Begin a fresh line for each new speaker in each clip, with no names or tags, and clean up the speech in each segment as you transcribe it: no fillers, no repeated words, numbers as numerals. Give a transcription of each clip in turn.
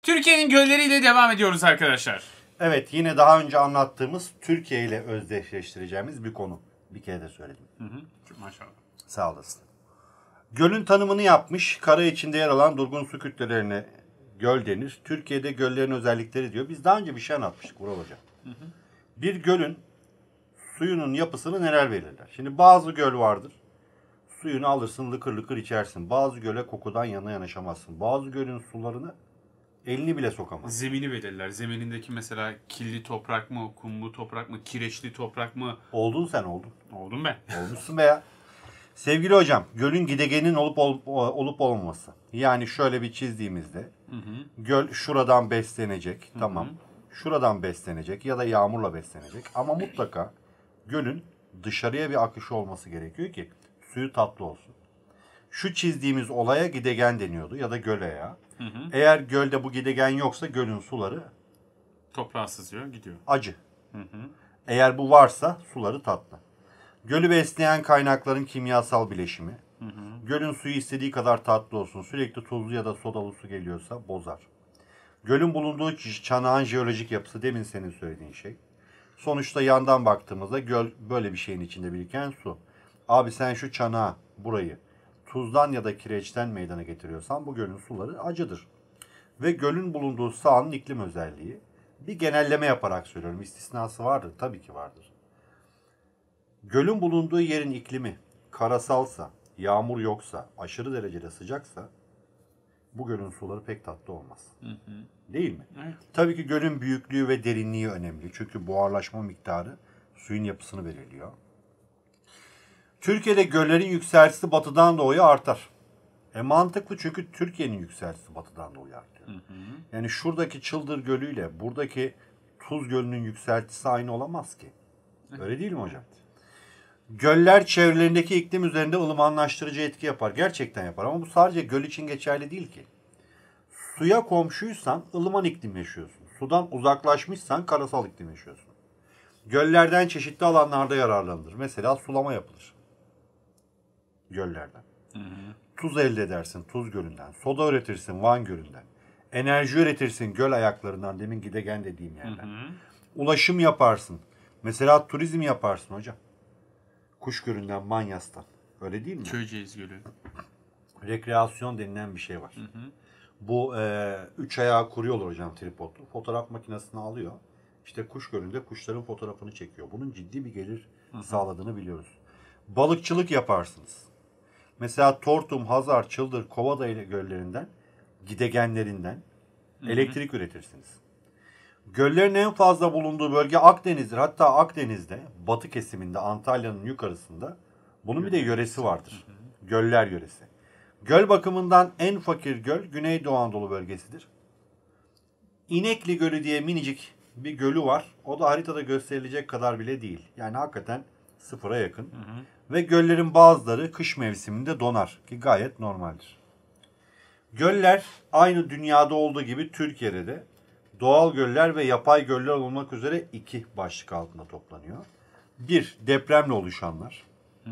Türkiye'nin gölleriyle devam ediyoruz arkadaşlar.
Evet, yine daha önce anlattığımız Türkiye ile özdeşleştireceğimiz bir konu. Bir kere de söyledim.
Çok maşallah.
Sağ olasın. Gölün tanımını yapmış, kara içinde yer alan durgun su kütlelerine göl denir. Türkiye'de göllerin özellikleri diyor. Biz daha önce bir şey anlatmıştık Vural Hocam. Bir gölün suyunun yapısını neler belirler? Şimdi bazı göl vardır. Suyunu alırsın, lıkır lıkır içersin. Bazı göle kokudan yana yanaşamazsın. Bazı gölün sularını elini bile sokamaz.
Zemini belirler. Zeminindeki mesela killi toprak mı, kumlu toprak mı, kireçli toprak mı?
Oldun sen oldun.
Oldum ben.
Olmuşsun be ya. Sevgili hocam, gölün gidegenin olup olmaması. Yani şöyle bir çizdiğimizde göl şuradan beslenecek, tamam. Şuradan beslenecek ya da yağmurla beslenecek. Ama mutlaka gölün dışarıya bir akışı olması gerekiyor ki suyu tatlı olsun. Şu çizdiğimiz olaya gidegen deniyordu ya da göl ayağı. Eğer gölde bu gidegen yoksa gölün suları
Toprağa sızıyor, gidiyor.
acı. Eğer bu varsa suları tatlı. Gölü besleyen kaynakların kimyasal bileşimi. Gölün suyu istediği kadar tatlı olsun. Sürekli tuzlu ya da sodalı su geliyorsa bozar. Gölün bulunduğu çanağın jeolojik yapısı, demin senin söylediğin şey. Sonuçta yandan baktığımızda göl böyle bir şeyin içinde biriken su. Abi sen şu çanağı, burayı tuzdan ya da kireçten meydana getiriyorsan bu gölün suları acıdır. Ve gölün bulunduğu sahanın iklim özelliği. Bir genelleme yaparak söylüyorum. İstisnası vardır. Tabii ki vardır. Gölün bulunduğu yerin iklimi karasalsa, yağmur yoksa, aşırı derecede sıcaksa bu gölün suları pek tatlı olmaz. Değil mi?
Evet.
Tabii ki gölün büyüklüğü ve derinliği önemli. Çünkü buharlaşma miktarı suyun yapısını belirliyor. Türkiye'de göllerin yükseltisi batıdan doğuya artar. Mantıklı, çünkü Türkiye'nin yükseltisi batıdan doğuya artıyor. Yani şuradaki Çıldır Gölü ile buradaki Tuz Gölü'nün yükseltisi aynı olamaz ki. Öyle değil mi hocam? Göller çevrelerindeki iklim üzerinde ılımanlaştırıcı etki yapar. Gerçekten yapar ama bu sadece göl için geçerli değil ki. Suya komşuysan ılıman iklim yaşıyorsun. Sudan uzaklaşmışsan karasal iklim yaşıyorsun. Göllerden çeşitli alanlarda yararlanılır. Mesela sulama yapılır. Göllerden. Tuz elde edersin Tuz Gölü'nden. Soda üretirsin Van Gölü'nden. Enerji üretirsin göl ayaklarından, demin gidegen dediğim yerden. Ulaşım yaparsın. Mesela turizm yaparsın hocam. Kuşgölü'nden, Manyas'tan. Öyle değil mi?
Köyceğiz Gölü.
Rekreasyon denilen bir şey var. Bu 3 ayağı kuruyorlar hocam, tripodlu. Fotoğraf makinesini alıyor. İşte Kuşgölü'nde kuşların fotoğrafını çekiyor. Bunun ciddi bir gelir sağladığını biliyoruz. Balıkçılık yaparsınız. Mesela Tortum, Hazar, Çıldır, Kovadağ göllerinden, gidegenlerinden elektrik üretirsiniz. Göllerin en fazla bulunduğu bölge Akdeniz'dir. Hatta Akdeniz'de, batı kesiminde, Antalya'nın yukarısında bunun bir de yöresi vardır. Göller yöresi. Göl bakımından en fakir göl Güneydoğu Anadolu bölgesidir. İnekli Gölü diye minicik bir gölü var. O da haritada gösterilecek kadar bile değil. Yani hakikaten sıfıra yakın. Ve göllerin bazıları kış mevsiminde donar ki gayet normaldir. Göller aynı dünyada olduğu gibi Türkiye'de de doğal göller ve yapay göller olmak üzere iki başlık altında toplanıyor. Bir, depremle oluşanlar.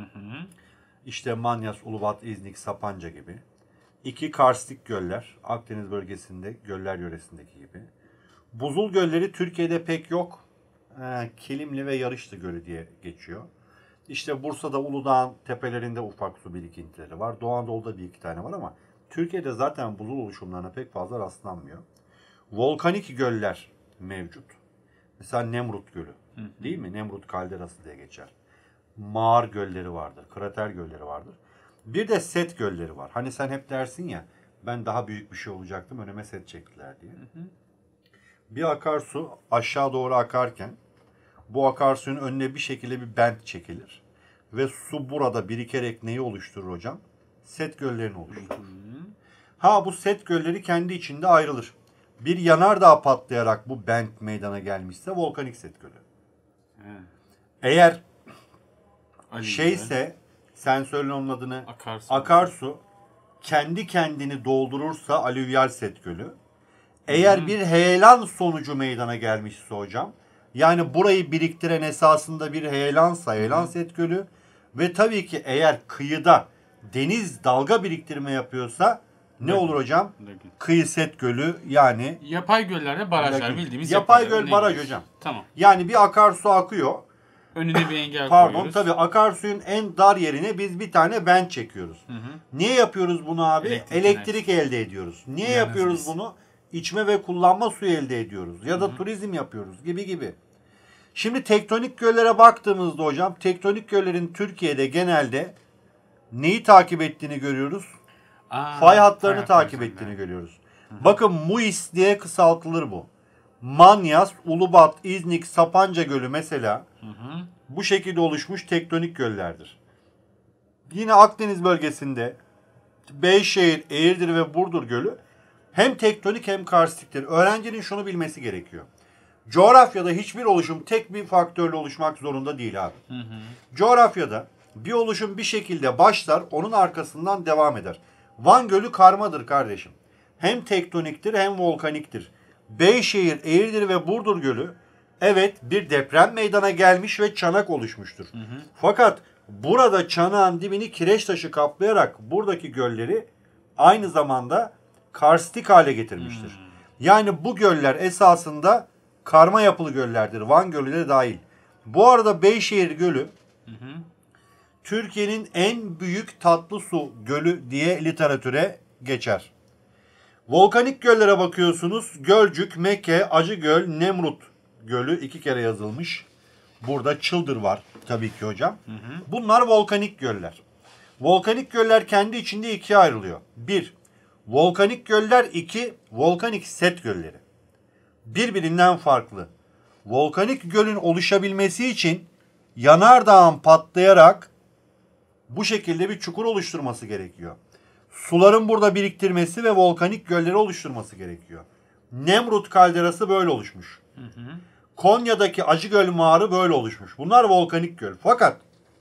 İşte Manyas, Ulubat, İznik, Sapanca gibi. İki, karstik göller. Akdeniz bölgesinde göller yöresindeki gibi. Buzul gölleri Türkiye'de pek yok. Kilimli ve Yarışlı Gölü diye geçiyor. İşte Bursa'da Uludağ'ın tepelerinde ufak su birikintileri var. Doğu Anadolu'da bir iki tane var ama Türkiye'de zaten buzul oluşumlarına pek fazla rastlanmıyor. Volkanik göller mevcut. Mesela Nemrut Gölü. Değil mi? Nemrut kalderası diye geçer. Mağar gölleri vardır. Krater gölleri vardır. Bir de set gölleri var. Hani sen hep dersin ya, ben daha büyük bir şey olacaktım, önüme set çektiler diye. Bir akarsu aşağı doğru akarken bu akarsuyun önüne bir şekilde bir bent çekilir. Ve su burada birikerek neyi oluşturur hocam? Set göllerini oluşturur. Bu set gölleri kendi içinde ayrılır. Bir yanardağ patlayarak bu bent meydana gelmişse volkanik set gölü. Eğer sen söyle onun adını, akarsu kendi kendini doldurursa alüvyal set gölü. Eğer bir heyelan sonucu meydana gelmişse hocam, yani burayı biriktiren esasında bir heyelansa heyelan set gölü. Ve tabii ki eğer kıyıda deniz dalga biriktirme yapıyorsa Ne olur hocam? Kıyı set gölü yani.
Yapay göllerde barajlar
Lagün.
bildiğimiz
Yapay
göl,
göl baraj hocam.
Tamam.
Yani bir akarsu akıyor.
Önüne bir engel
Pardon
koyuyoruz.
tabii akarsuyun en dar yerine biz bir tane bench çekiyoruz. Niye yapıyoruz bunu abi? Elektrik elde ediyoruz. Niye yapıyoruz bunu? İçme ve kullanma suyu elde ediyoruz. Ya da turizm yapıyoruz gibi. Şimdi tektonik göllere baktığımızda hocam, tektonik göllerin Türkiye'de genelde neyi takip ettiğini görüyoruz? Fay hatlarını takip ettiğini görüyoruz. Bakın MUIS diye kısaltılır bu. Manyas, Ulubat, İznik, Sapanca Gölü mesela bu şekilde oluşmuş tektonik göllerdir. Yine Akdeniz bölgesinde Beyşehir, Eğirdir ve Burdur Gölü hem tektonik hem karstiktir. Öğrencinin şunu bilmesi gerekiyor. Coğrafyada hiçbir oluşum tek bir faktörle oluşmak zorunda değil abi. Coğrafyada bir oluşum bir şekilde başlar, onun arkasından devam eder. Van Gölü karmadır kardeşim. Hem tektoniktir hem volkaniktir. Beyşehir, Eğirdir ve Burdur Gölü evet bir deprem meydana gelmiş ve çanak oluşmuştur. Fakat burada çanağın dibini kireç taşı kaplayarak buradaki gölleri aynı zamanda karstik hale getirmiştir. Yani bu göller esasında karma yapılı göllerdir. Van Gölü de dahil. Bu arada Beyşehir Gölü Türkiye'nin en büyük tatlı su gölü diye literatüre geçer. Volkanik göllere bakıyorsunuz. Gölcük, Mekke, Acıgöl, Nemrut Gölü 2 kere yazılmış. Burada Çıldır var tabii ki hocam. Bunlar volkanik göller. Volkanik göller kendi içinde ikiye ayrılıyor. 1. Volkanik göller, 2. Volkanik set gölleri. Birbirinden farklı. Volkanik gölün oluşabilmesi için yanardağın patlayarak bu şekilde bir çukur oluşturması gerekiyor. Suların burada biriktirmesi ve volkanik gölleri oluşturması gerekiyor. Nemrut kalderası böyle oluşmuş. Konya'daki Acıgöl Mağarı böyle oluşmuş. Bunlar volkanik göl. Fakat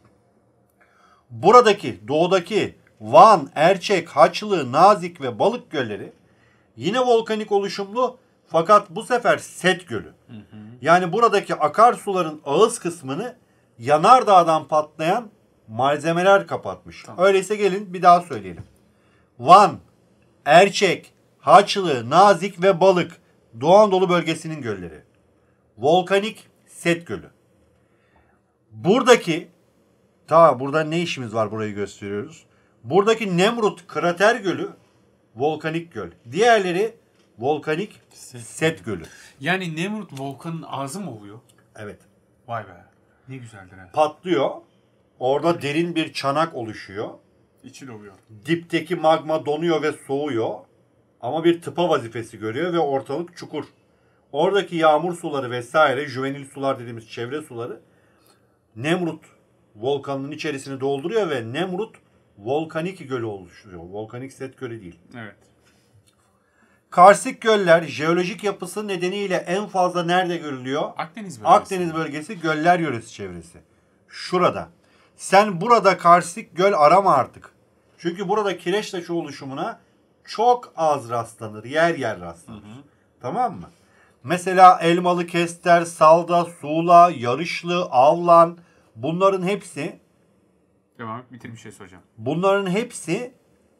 buradaki doğudaki Van, Erçek, Haçlı, Nazik ve Balık gölleri yine volkanik oluşumlu fakat bu sefer set gölü. Yani buradaki akarsuların ağız kısmını yanardağdan patlayan malzemeler kapatmış. Tamam. Öyleyse gelin bir daha söyleyelim. Van, Erçek, Haçlı, Nazik ve Balık Doğu Anadolu bölgesinin gölleri. Volkanik set gölü. Buradaki burada ne işimiz var burayı gösteriyoruz. Buradaki Nemrut krater gölü volkanik göl. Diğerleri volkanik set gölü.
Yani Nemrut volkanın ağzı mı oluyor?
Evet.
Vay be. Ne güzeldir ha.
Patlıyor. Orada derin bir çanak oluşuyor.
İçi oluyor.
Dipteki magma donuyor ve soğuyor. Ama bir tıpa vazifesi görüyor ve ortalık çukur. Oradaki yağmur suları vesaire, juvenil sular dediğimiz çevre suları Nemrut volkanının içerisini dolduruyor ve Nemrut volkanik gölü oluşturuyor. Volkanik set gölü değil.
Evet.
Karstik göller jeolojik yapısı nedeniyle en fazla nerede görülüyor?
Akdeniz bölgesi.
Akdeniz bölgesi göller yöresi çevresi. Şurada. Sen burada karstik göl arama artık. Çünkü burada kireç taşı oluşumuna çok az rastlanır. Yer yer rastlanır. Tamam mı? Mesela Elmalı Kester, Salda, Suğla, Yarışlı, Avlan bunların hepsi
Tamam, bitir bir şey soracağım.
Bunların hepsi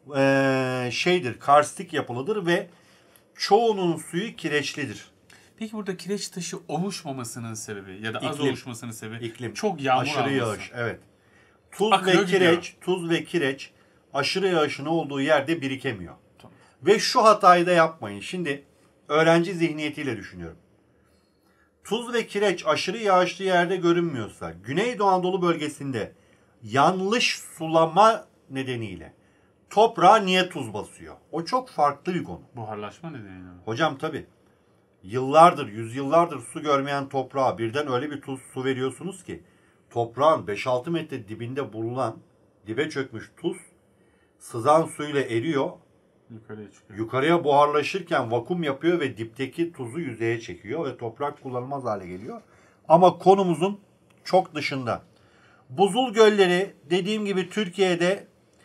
karstik yapılıdır ve çoğunun suyu kireçlidir.
Peki burada kireç taşı oluşmamasının sebebi ya da az
İklim.
oluşmasının sebebi
İklim.
çok yağmur
aşırı
alması.
yağış. Evet. Tuz ve kireç aşırı yağışın olduğu yerde birikemiyor.
Tamam.
Ve şu hatayı da yapmayın. Şimdi öğrenci zihniyetiyle düşünüyorum. Tuz ve kireç aşırı yağışlı yerde görünmüyorsa Güneydoğu Anadolu bölgesinde yanlış sulama nedeniyle toprağa niye tuz basıyor? O çok farklı bir konu.
Buharlaşma nedeniyle.
Hocam tabii. Yıllardır, yüzyıllardır su görmeyen toprağa birden öyle bir tuz su veriyorsunuz ki toprağın 5-6 metre dibinde bulunan, dibe çökmüş tuz sızan suyla eriyor.
Yukarıya çıkıyor.
Yukarıya buharlaşırken vakum yapıyor ve dipteki tuzu yüzeye çekiyor ve toprak kullanılmaz hale geliyor. Ama konumuzun çok dışında. Buzul gölleri dediğim gibi Türkiye'de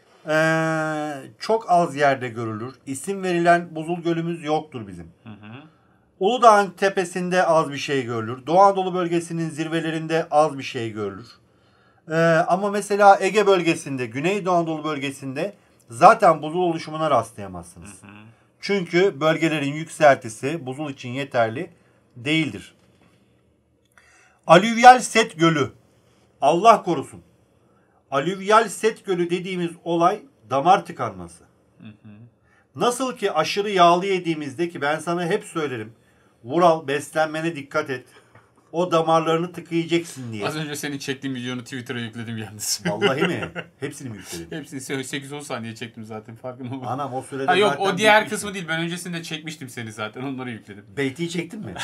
çok az yerde görülür. İsim verilen buzul gölümüz yoktur bizim. Uludağ'ın tepesinde az bir şey görülür. Doğu Anadolu bölgesinin zirvelerinde az bir şey görülür. Ama mesela Ege bölgesinde, Güneydoğu Anadolu bölgesinde zaten buzul oluşumuna rastlayamazsınız. Çünkü bölgelerin yükseltisi buzul için yeterli değildir. Alüvyal set gölü. Allah korusun. Alüvyal set gölü dediğimiz olay damar tıkanması. Nasıl ki aşırı yağlı yediğimizde, ki ben sana hep söylerim. Vural, beslenmene dikkat et. O damarlarını tıkayacaksın diye.
Az önce senin çektiğin videonu Twitter'a yükledim yalnız.
Vallahi mi? Hepsini mi yükledin?
Hepsini 8-10 saniye çektim zaten, farkında mı?
Anam o sürede
Ha, yok,
zaten
o diğer
bitmişsin.
kısmı değil. Ben öncesinde çekmiştim seni zaten. Onları yükledim.
Beyti'yi çektin mi?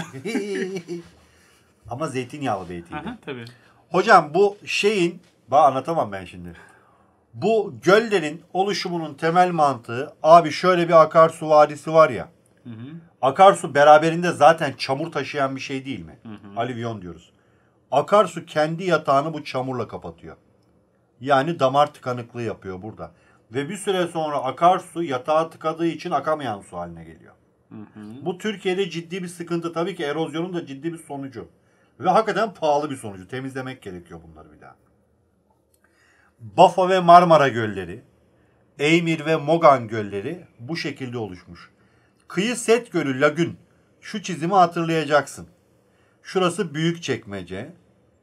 Ama zeytinyağlı beyti'ydi.
Aha, tabii.
Hocam bu şeyin, anlatamam ben şimdi. Bu göllerin oluşumunun temel mantığı, abi şöyle bir akarsu vadisi var ya. Akarsu beraberinde zaten çamur taşıyan bir şey değil mi? Alüvyon diyoruz. Akarsu kendi yatağını bu çamurla kapatıyor. Yani damar tıkanıklığı yapıyor burada. Ve bir süre sonra akarsu yatağı tıkadığı için akamayan su haline geliyor. Bu Türkiye'de ciddi bir sıkıntı. Tabii ki erozyonun da ciddi bir sonucu. Ve hakikaten pahalı bir sonucu. Temizlemek gerekiyor bunları bir daha. Bafa ve Marmara gölleri, Eymir ve Mogan gölleri bu şekilde oluşmuş. Kıyı Set Gölü lagün. Şu çizimi hatırlayacaksın. Şurası Büyükçekmece.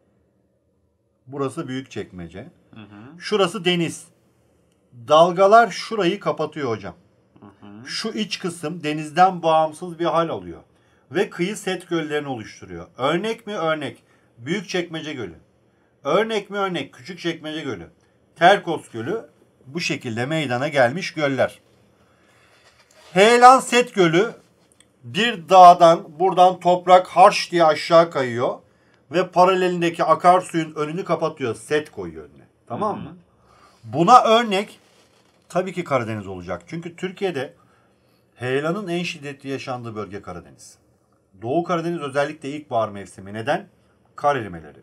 Burası Büyükçekmece. Şurası deniz. Dalgalar şurayı kapatıyor hocam. Şu iç kısım denizden bağımsız bir hal alıyor. Ve kıyı set göllerini oluşturuyor. Örnek mi? Örnek. Büyükçekmece Gölü. Örnek mi? Örnek. Küçükçekmece Gölü. Terkos Gölü. Bu şekilde meydana gelmiş göller. Heyelan Set Gölü, bir dağdan buradan toprak harş diye aşağı kayıyor ve paralelindeki akarsuyun önünü kapatıyor. Set koyuyor önüne. Tamam mı? Buna örnek tabii ki Karadeniz olacak. Çünkü Türkiye'de heyelanın en şiddetli yaşandığı bölge Karadeniz. Doğu Karadeniz özellikle ilkbahar mevsimi. Neden? Kar erimeleri.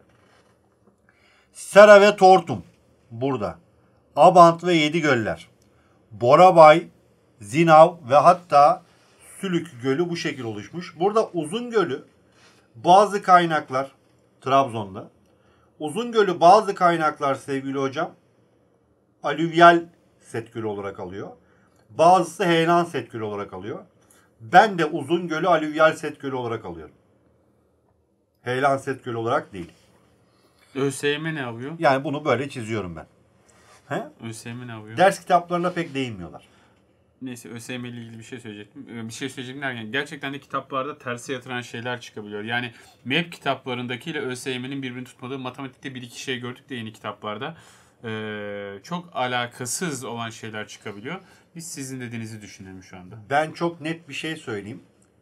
Sera ve Tortum burada. Abant ve Yedigöller. Borabay, Zinav ve hatta Sülük Gölü bu şekil oluşmuş. Burada Uzun Gölü bazı kaynaklar, Trabzon'da. Uzun Gölü bazı kaynaklar sevgili hocam alüvyal set gölü olarak alıyor. Bazısı heyelan set gölü olarak alıyor. Ben de Uzun Gölü alüvyal set gölü olarak alıyorum. Heyelan set gölü olarak değil.
ÖSYM ne yapıyor?
Yani bunu böyle çiziyorum ben.
ÖSYM ne yapıyor?
Ders kitaplarına pek değinmiyorlar.
Neyse, ÖSYM ile ilgili bir şey söyleyecektim. Bir şey söyleyecektim derken gerçekten de kitaplarda terse yatıran şeyler çıkabiliyor. Yani MEP kitaplarındakiyle ÖSYM'nin birbirini tutmadığı, matematikte bir iki şey gördük de yeni kitaplarda. Çok alakasız olan şeyler çıkabiliyor. Biz sizin dediğinizi düşünüyorum şu anda.
Ben çok net bir şey söyleyeyim.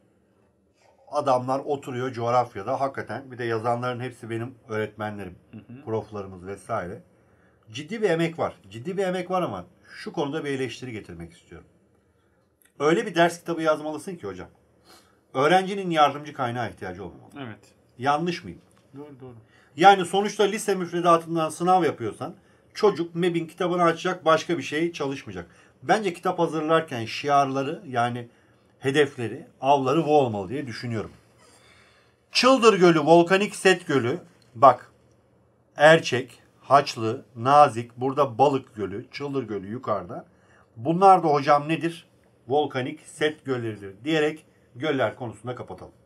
Adamlar oturuyor coğrafyada hakikaten. Bir de yazanların hepsi benim öğretmenlerim, proflarımız vesaire. Ciddi bir emek var. Ciddi bir emek var ama şu konuda bir eleştiri getirmek istiyorum. Öyle bir ders kitabı yazmalısın ki hocam. Öğrencinin yardımcı kaynağı ihtiyacı olmamalı.
Evet.
Yanlış mıyım?
Doğru.
Yani sonuçta lise müfredatından sınav yapıyorsan çocuk MEB'in kitabını açacak, başka bir şey çalışmayacak. Bence kitap hazırlarken şiarları, yani hedefleri, avları bu olmalı diye düşünüyorum. Çıldır Gölü, Volkanik Set Gölü. Bak. Erçek, Haçlı, Nazik, burada Balık Gölü, Çıldır Gölü yukarıda. Bunlar da hocam nedir? Volkanik set gölleridir diyerek göller konusunda kapatalım.